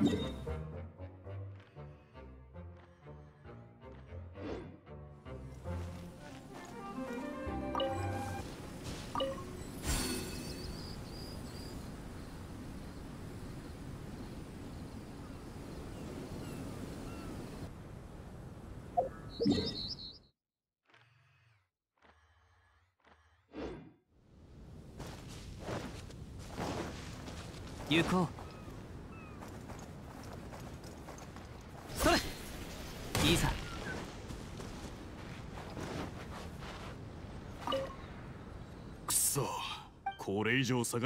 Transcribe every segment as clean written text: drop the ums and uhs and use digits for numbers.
行こう。それいいさ。 くそ、これ以上差が。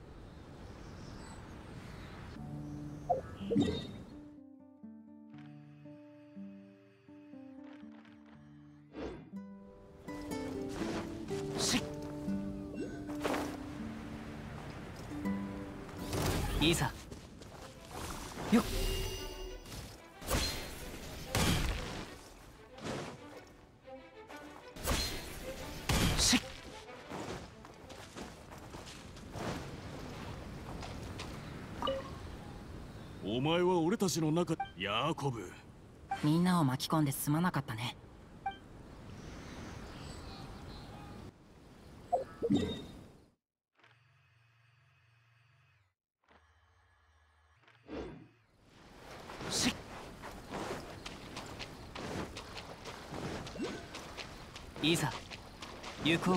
いいさ。よっ。しっ。 お前は俺たちの中、ヤーコブ。 みんなを巻き込んですまなかったね。しっ。いいさ。行こう。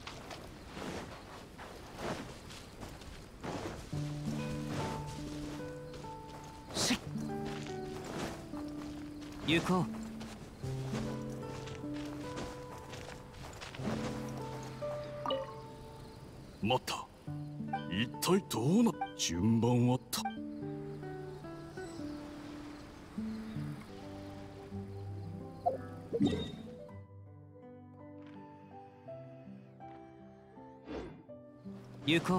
しっ。行こう。 待った。一体どうな。順番はた。 行こ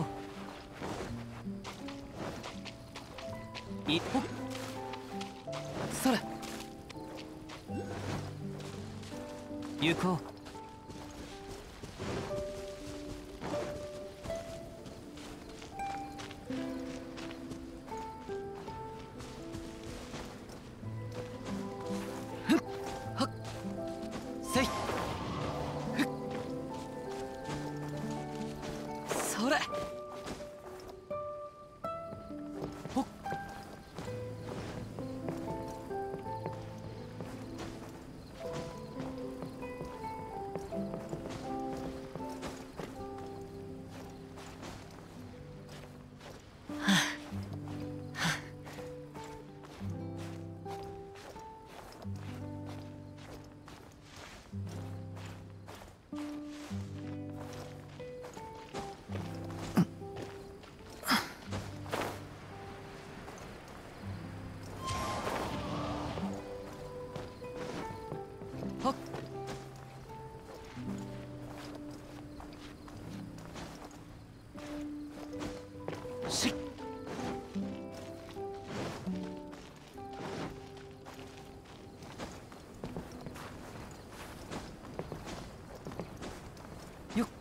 う。一歩。それ。行こう。せい。それ。ほっ。はっ。しっ。よっ。